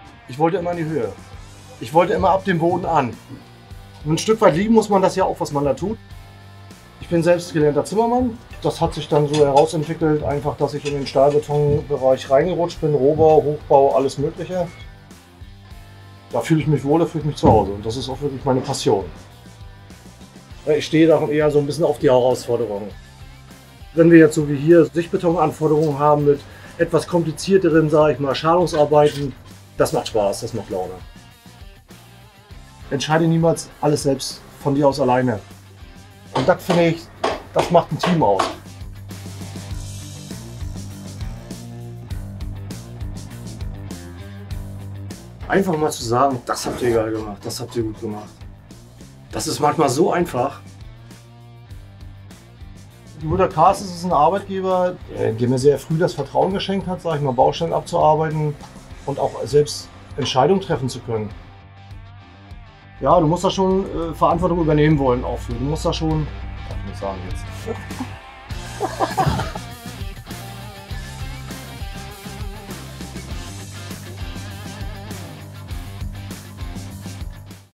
Ich wollte immer in die Höhe. Ich wollte immer ab dem Boden an. Und ein Stück weit lieben muss man das ja auch, was man da tut. Ich bin selbst gelernter Zimmermann. Das hat sich dann so herausentwickelt, einfach, dass ich in den Stahlbetonbereich reingerutscht bin. Rohbau, Hochbau, alles Mögliche. Da fühle ich mich wohl, da fühle ich mich zu Hause. Und das ist auch wirklich meine Passion. Ich stehe da eher so ein bisschen auf die Herausforderungen. Wenn wir jetzt so wie hier Sichtbetonanforderungen haben mit etwas komplizierteren, sage ich mal, Schalungsarbeiten, das macht Spaß, das macht Laune. Entscheide niemals alles selbst von dir aus alleine. Und das finde ich, das macht ein Team aus. Einfach mal zu sagen, das habt ihr geil gemacht, das habt ihr gut gemacht. Das ist manchmal so einfach. Die Mutter Carstens ist ein Arbeitgeber, der mir sehr früh das Vertrauen geschenkt hat, sag ich mal, Baustellen abzuarbeiten und auch selbst Entscheidungen treffen zu können. Ja, du musst da schon Verantwortung übernehmen wollen auch für. Du musst da schon, darf ich nicht sagen jetzt.